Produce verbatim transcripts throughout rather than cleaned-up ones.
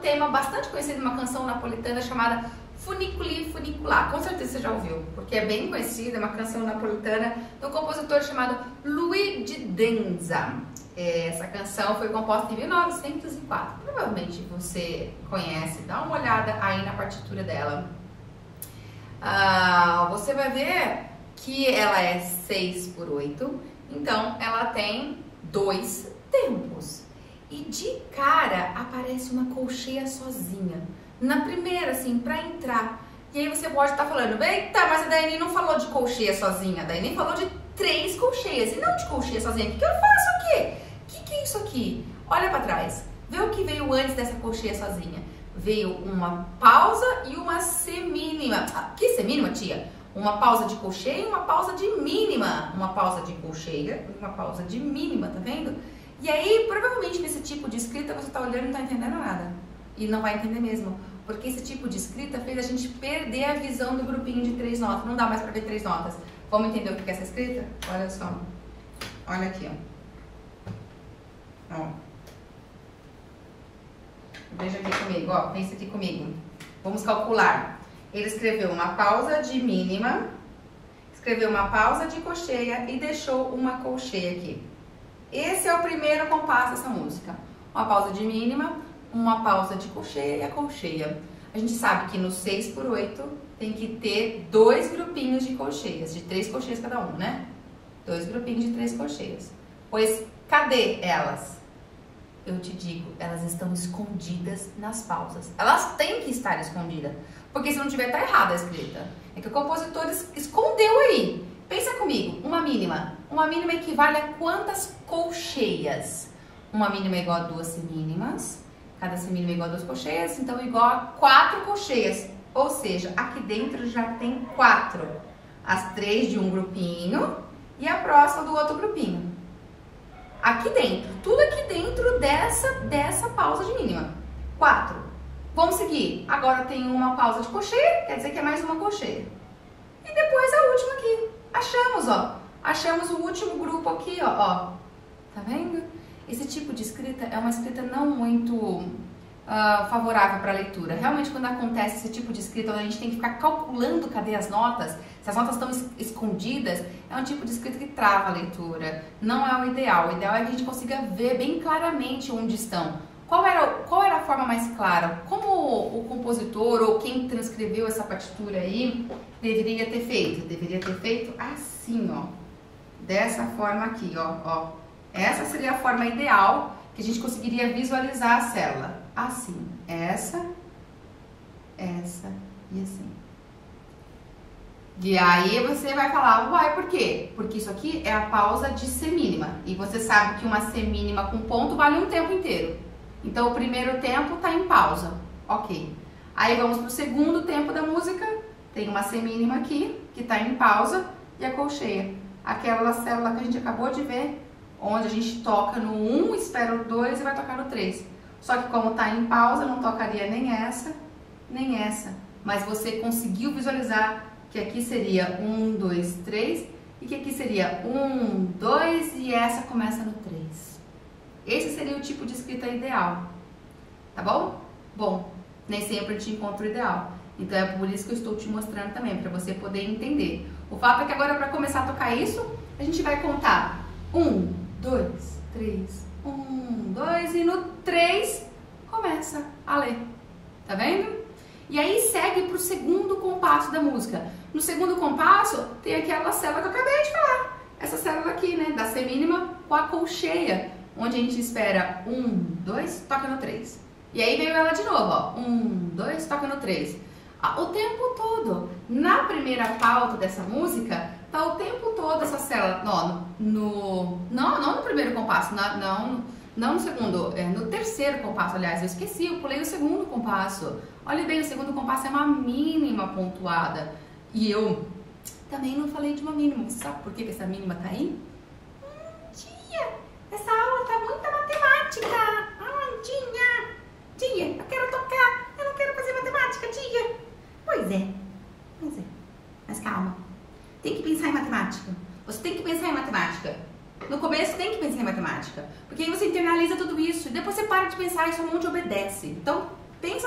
tema bastante conhecido, uma canção napolitana chamada Funiculi Funicular. Com certeza você já ouviu, porque é bem conhecida, é uma canção napolitana de um compositor chamado Luigi Denza. Essa canção foi composta em mil novecentos e quatro. Provavelmente você conhece, dá uma olhada aí na partitura dela. Ah, você vai ver que ela é seis por oito, então ela tem dois tempos. E de cara aparece uma colcheia sozinha. Na primeira, assim, pra entrar. E aí você pode estar falando, eita, mas a Daiane não falou de colcheia sozinha. A Daiane falou de três colcheias e não de colcheia sozinha. O que, que eu faço aqui? O que, que é isso aqui? Olha pra trás. Vê o que veio antes dessa colcheia sozinha. Veio uma pausa e uma semínima. Ah, que semínima, tia? Uma pausa de colcheia e uma pausa de mínima. Uma pausa de colcheia e uma pausa de mínima, tá vendo? E aí, provavelmente, nesse tipo de escrita, você tá olhando e não tá entendendo nada. E não vai entender mesmo. Porque esse tipo de escrita fez a gente perder a visão do grupinho de três notas. Não dá mais pra ver três notas. Vamos entender o que é essa escrita? Olha só. Olha aqui, ó. Ó. Veja aqui comigo, ó. Pensa aqui comigo. Vamos calcular. Ele escreveu uma pausa de mínima, escreveu uma pausa de colcheia e deixou uma colcheia aqui. Esse é o primeiro compasso dessa música. Uma pausa de mínima, uma pausa de colcheia e a colcheia. A gente sabe que no seis por oito tem que ter dois grupinhos de colcheias, de três colcheias cada um, né? Dois grupinhos de três colcheias. Pois cadê elas? Eu te digo, elas estão escondidas nas pausas. Elas têm que estar escondidas, porque se não tiver, tá errada a escrita. É que o compositor escondeu aí. Pensa comigo, uma mínima. Uma mínima equivale a quantas colcheias? Uma mínima é igual a duas semínimas. Cada semínima é igual a duas colcheias, então é igual a quatro colcheias. Ou seja, aqui dentro já tem quatro. As três de um grupinho e a próxima do outro grupinho. Aqui dentro, tudo aqui dentro dessa, dessa pausa de mínima. Quatro. Vamos seguir. Agora tem uma pausa de colcheia, quer dizer que é mais uma colcheia. E depois a última aqui. Achamos, ó. Achamos o último grupo aqui, ó. ó. Tá vendo? Esse tipo de escrita é uma escrita não muito uh, favorável para a leitura. Realmente, quando acontece esse tipo de escrita, onde a gente tem que ficar calculando cadê as notas, se as notas estão es escondidas, é um tipo de escrita que trava a leitura. Não é o ideal. O ideal é que a gente consiga ver bem claramente onde estão. Qual era, qual era a forma mais clara? Como o, o compositor ou quem transcreveu essa partitura aí deveria ter feito? Deveria ter feito assim, ó. Dessa forma aqui, ó. ó. Essa seria a forma ideal que a gente conseguiria visualizar a célula. Assim. Essa, essa e assim. E aí você vai falar, uai, por quê? Porque isso aqui é a pausa de semínima. E você sabe que uma semínima com ponto vale um tempo inteiro. Então, o primeiro tempo tá em pausa. Ok. Aí vamos pro segundo tempo da música. Tem uma semínima aqui, que tá em pausa, e a colcheia. Aquela célula que a gente acabou de ver, onde a gente toca no um, espera o dois e vai tocar no três. Só que como tá em pausa, não tocaria nem essa, nem essa. Mas você conseguiu visualizar que aqui seria um, dois, três, e que aqui seria um, dois, e essa começa no três. Esse seria o tipo de escrita ideal, tá bom? Bom, nem sempre a gente encontra o ideal. Então é por isso que eu estou te mostrando também, para você poder entender. O fato é que agora, para começar a tocar isso, a gente vai contar um, dois, três, um, dois, e no três começa a ler, tá vendo? E aí segue para o segundo compasso da música. No segundo compasso tem aquela célula que eu acabei de falar, essa célula aqui, né, da semínima com a colcheia, onde a gente espera um, dois, toca no três. E aí veio ela de novo, ó. Um, dois, toca no três. O tempo todo. Na primeira pauta dessa música, tá o tempo todo essa célula. Não, no, não, não no primeiro compasso, não, não, não no segundo, é no terceiro compasso, aliás, eu esqueci, eu pulei o segundo compasso. Olha bem, o segundo compasso é uma mínima pontuada. E eu também não falei de uma mínima. Você sabe por que, que essa mínima tá aí? Hum, tia, essa aula tá muita matemática. Ai, tia, tia, eu quero tocar, eu não quero fazer matemática, tia. Pois é, pois é, mas calma, tem que pensar em matemática, você tem que pensar em matemática, no começo tem que pensar em matemática, porque aí você internaliza tudo isso, e depois você para de pensar e sua mente obedece, então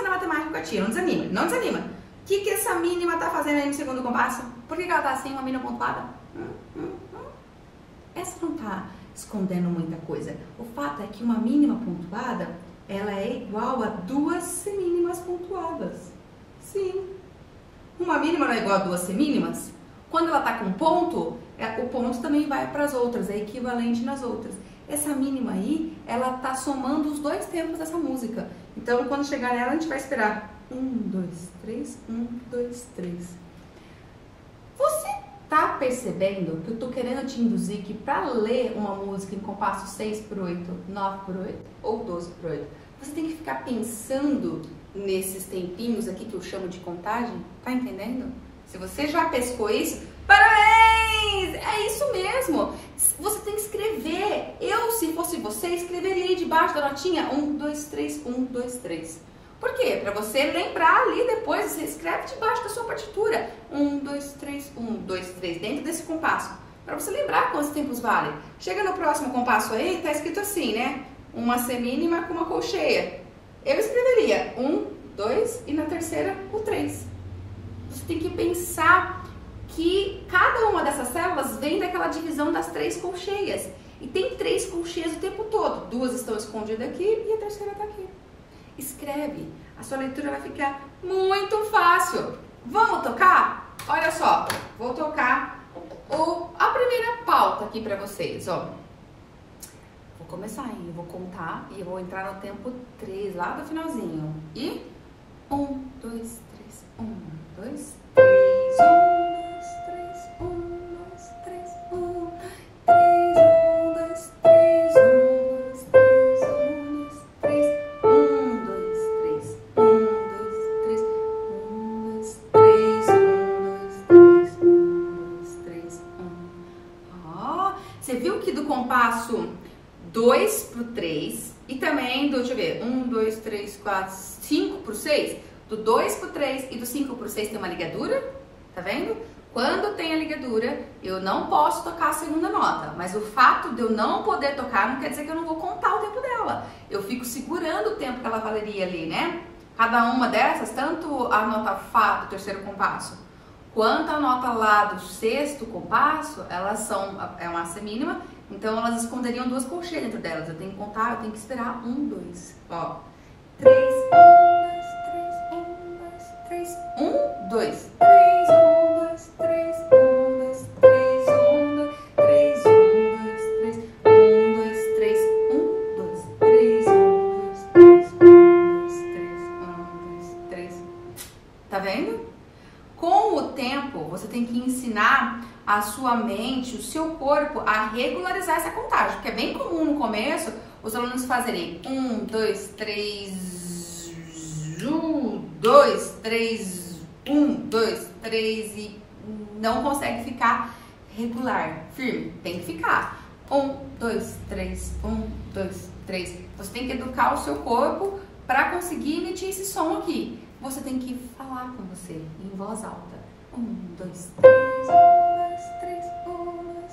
na matemática com a tia, não desanima, não desanima. O que, que essa mínima tá fazendo aí no segundo compasso? Por que, que ela tá assim, uma mínima pontuada? Hum, hum, hum. Essa não tá escondendo muita coisa. O fato é que uma mínima pontuada, ela é igual a duas semínimas pontuadas. Sim. Uma mínima não é igual a duas semínimas? Quando ela tá com ponto, é, o ponto também vai para as outras, é equivalente nas outras. Essa mínima aí, ela tá somando os dois tempos dessa música. Então, quando chegar nela, a gente vai esperar. Um, dois, três, um, dois, três. Você tá percebendo que eu tô querendo te induzir que para ler uma música em compasso seis por oito, nove por oito ou doze por oito, você tem que ficar pensando nesses tempinhos aqui que eu chamo de contagem? Tá entendendo? Se você já pescou isso, parabéns! É isso mesmo! Você tem que escrever. Eu, se fosse você, escreveria aí debaixo da notinha um, dois, três, um, dois, três. Por quê? Para você lembrar ali depois, você escreve debaixo da sua partitura. um, dois, três, um, dois, três, dentro desse compasso. Para você lembrar quantos tempos vale. Chega no próximo compasso aí, tá escrito assim, né? Uma semínima com uma colcheia. Eu escreveria um, dois e na terceira o três. Você tem que pensar que cada uma dessas células vem daquela divisão das três colcheias. E tem três colcheias o tempo todo. Duas estão escondidas aqui e a terceira está aqui. Escreve. A sua leitura vai ficar muito fácil. Vamos tocar? Olha só, vou tocar o, a primeira pauta aqui para vocês, ó. Vou começar, hein? Eu vou contar e eu vou entrar no tempo três, lá do finalzinho. E um, dois, três, um, dois, três, um, dois, três, um, dois, três, um, três, um, dois, três, um, dois, três, um, dois, três, um, dois, três, um, dois, três, um, dois, três, um. Ó, você viu que do compasso dois pro três e também do, deixa eu ver, um, dois, três, quatro, cinco pro seis, do dois pro três e do cinco pro seis tem uma ligadura, tá vendo? Quando tem a ligadura, eu não posso tocar a segunda nota, mas o fato de eu não poder tocar não quer dizer que eu não vou contar o tempo dela. Eu fico segurando o tempo que ela valeria ali, né? Cada uma dessas, tanto a nota Fá do terceiro compasso, quanto a nota Lá do sexto compasso, elas são, é uma semínima, então elas esconderiam duas colcheias dentro delas. Eu tenho que contar, eu tenho que esperar um, dois, ó. Três, um, dois, três, um, dois, três, um, dois, três, um, dois, três, um, dois, três, um, dois, três, um, dois, três, um, dois, três, um, dois, três, um, dois, três, um, dois, três. Tá vendo? Com o tempo, você tem que ensinar a sua mente, o seu corpo a regularizar essa contagem, porque é bem comum no começo os alunos fazerem um, dois, três, um, dois, três, um, dois, três e não consegue ficar regular, firme. Tem que ficar. Um, dois, três, um, dois, três. Você tem que educar o seu corpo para conseguir emitir esse som aqui. Você tem que falar com você em voz alta. Um, dois, três, um, dois, três, um, dois,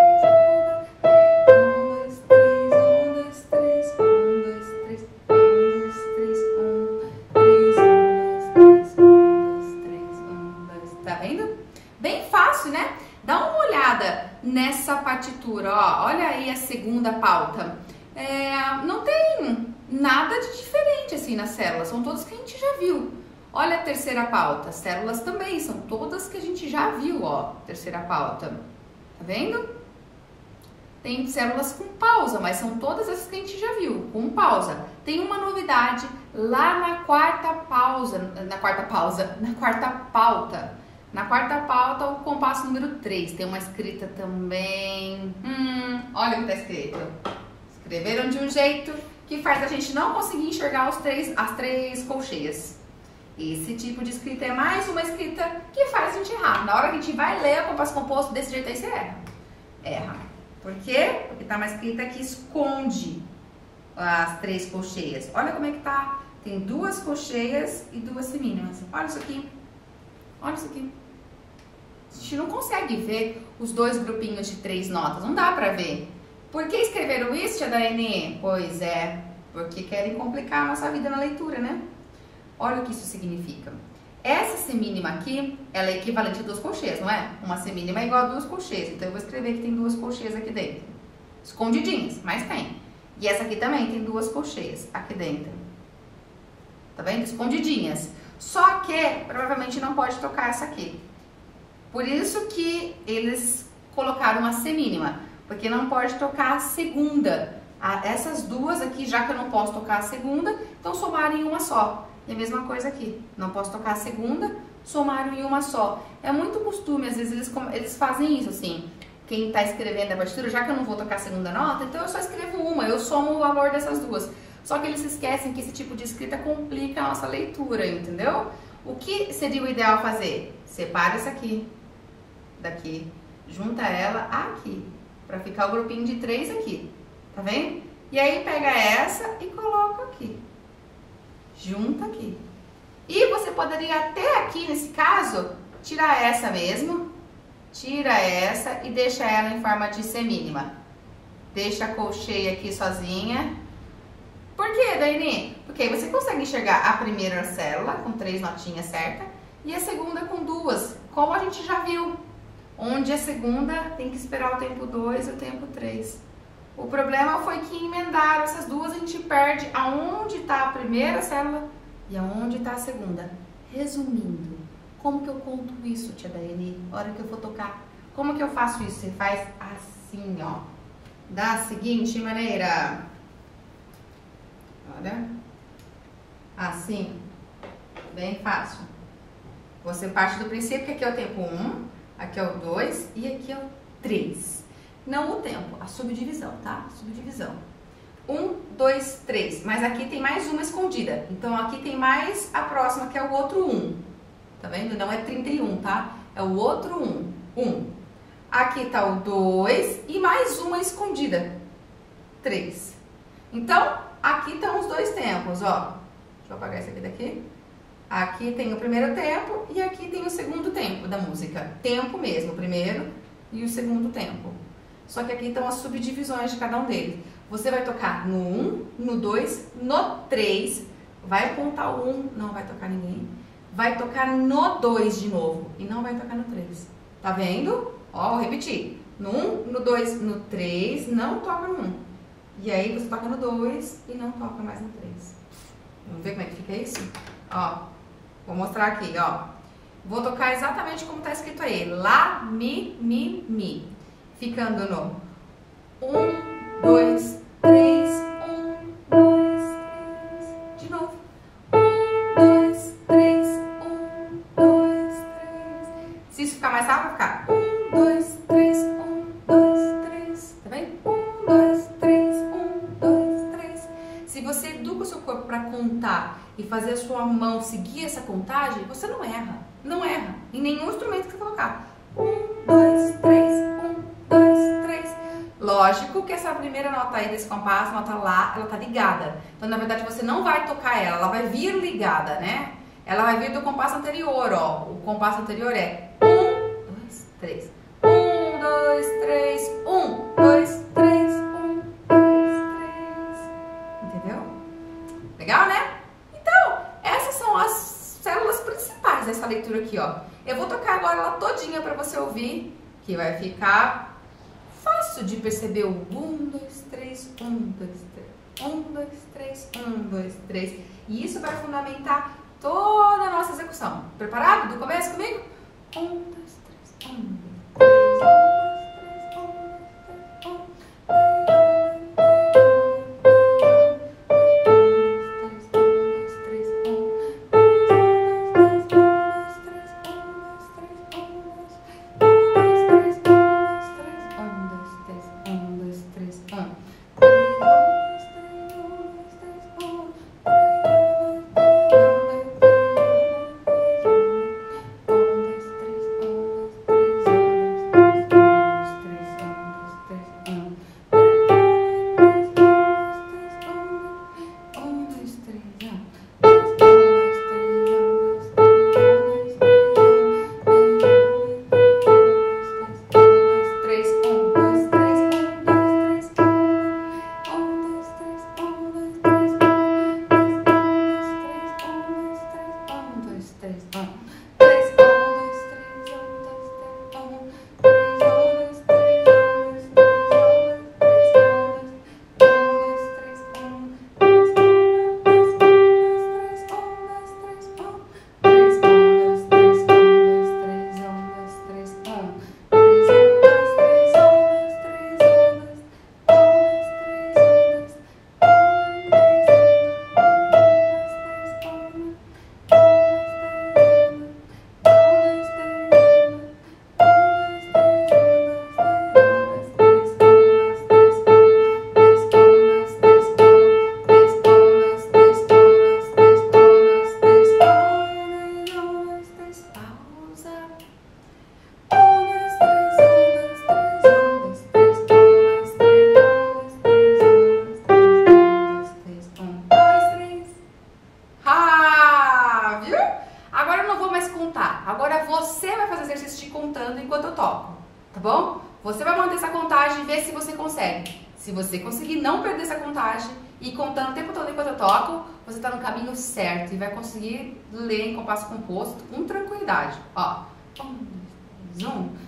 três, um, dois, três, um, dois, três, um, dois, três, um, dois, três, um, dois, três, um, dois, tá vendo? Bem fácil, né? Dá uma olhada nessa partitura, ó. Olha aí a segunda pauta. É, não tem nada de diferente assim nas células, são todas que a gente já viu. Olha a terceira pauta, as células também são todas que a gente já viu, ó, terceira pauta. Tá vendo? Tem células com pausa, mas são todas essas que a gente já viu, com pausa. Tem uma novidade lá na quarta pausa, na quarta pausa, na quarta pauta. Na quarta pauta, o compasso número três, tem uma escrita também. Hum, olha o que tá escrito. Escreveram de um jeito que faz a gente não conseguir enxergar os três, as três colcheias. Esse tipo de escrita é mais uma escrita que faz a gente errar. Na hora que a gente vai ler o compasso composto desse jeito aí, você erra. Erra. Por quê? Porque tá uma escrita que esconde as três colcheias. Olha como é que tá. Tem duas colcheias e duas semínimas. Olha isso aqui. Olha isso aqui. A gente não consegue ver os dois grupinhos de três notas. Não dá pra ver. Por que escreveram isso, tia Daiane? Pois é, porque querem complicar a nossa vida na leitura, né? Olha o que isso significa. Essa semínima aqui, ela é equivalente a duas colcheias, não é? Uma semínima é igual a duas colcheias, então eu vou escrever que tem duas colcheias aqui dentro. Escondidinhas, mas tem. E essa aqui também tem duas colcheias aqui dentro. Tá vendo? Escondidinhas. Só que provavelmente não pode tocar essa aqui. Por isso que eles colocaram uma semínima, porque não pode tocar a segunda. Essas duas aqui, já que eu não posso tocar a segunda, então somaram em uma só. E a mesma coisa aqui, não posso tocar a segunda, somaram em uma só. É muito costume, às vezes eles, eles fazem isso, assim. Quem tá escrevendo a partitura, já que eu não vou tocar a segunda nota, então eu só escrevo uma, eu somo o valor dessas duas. Só que eles se esquecem que esse tipo de escrita complica a nossa leitura, entendeu? O que seria o ideal fazer? Separa essa aqui, daqui, junta ela aqui, pra ficar o grupinho de três aqui, tá vendo? E aí pega essa e coloca aqui. Junta aqui. E você poderia até aqui, nesse caso, tirar essa mesmo, tira essa e deixa ela em forma de semínima. Deixa a colcheia aqui sozinha. Por quê, Daini? Porque aí você consegue enxergar a primeira célula com três notinhas certas e a segunda com duas, como a gente já viu. Onde a segunda tem que esperar o tempo dois e o tempo três. O problema foi que emendaram essas duas, a gente perde aonde está a primeira célula e aonde está a segunda. Resumindo, como que eu conto isso, tia Daiane? Na hora que eu for tocar, como que eu faço isso? Você faz assim, ó, da seguinte maneira. Olha, assim, bem fácil. Você parte do princípio que aqui é o tempo um, aqui é o dois e aqui é o três. Não o tempo, a subdivisão, tá? Subdivisão. Um, dois, três. Mas aqui tem mais uma escondida. Então, aqui tem mais a próxima, que é o outro um. Tá vendo? Não é trinta e um, tá? É o outro um. um. Aqui tá o dois e mais uma escondida. três. Então, aqui estão os dois tempos, ó. Deixa eu apagar esse aqui daqui. Aqui tem o primeiro tempo e aqui tem o segundo tempo da música. Tempo mesmo, o primeiro e o segundo tempo. Só que aqui estão as subdivisões de cada um deles. Você vai tocar no um, no dois, no três, vai apontar o um, não vai tocar ninguém. Vai tocar no dois de novo e não vai tocar no três. Tá vendo? Ó, vou repetir. No um, no dois, no três, não toca no um. E aí você toca no dois e não toca mais no três. Vamos ver como é que fica isso? Ó, vou mostrar aqui, ó. Vou tocar exatamente como tá escrito aí. Lá, mi, mi, mi. Ficando no um, dois, três, um, dois, três. De novo. um, dois, três, um, dois, três. Se isso ficar mais rápido, vai ficar um, dois, três, um, dois, três. Tá vendo? um, dois, três, um, dois, três. Se você educa o seu corpo para contar e fazer a sua mão seguir essa contagem, você não erra. Não erra. Em nenhum instrumento que você colocar. um, dois, três, um, dois, três. Lógico que essa primeira nota aí desse compasso, a nota Lá, ela tá ligada. Então, na verdade, você não vai tocar ela, ela vai vir ligada, né? Ela vai vir do compasso anterior, ó. O compasso anterior é um, dois, três. um, dois, três, um, dois, três, um, dois, três. Entendeu? Legal, né? Então, essas são as células principais dessa leitura aqui, ó. Eu vou tocar agora ela todinha pra você ouvir, que vai ficar fácil de perceber o um, dois, três, um, dois, três, um, dois, três, um, dois, três. E isso vai fundamentar toda a nossa execução. Preparado? Do começo comigo? um, dois, três, um, dois, três. contar. Agora você vai fazer exercício de contando enquanto eu toco, tá bom? Você vai manter essa contagem e ver se você consegue. Se você conseguir não perder essa contagem e ir contando o tempo todo enquanto eu toco, você está no caminho certo e vai conseguir ler em compasso composto com tranquilidade. Ó, um, dois, um.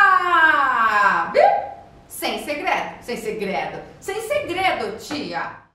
Sem segredo, sem segredo, sem segredo, tia!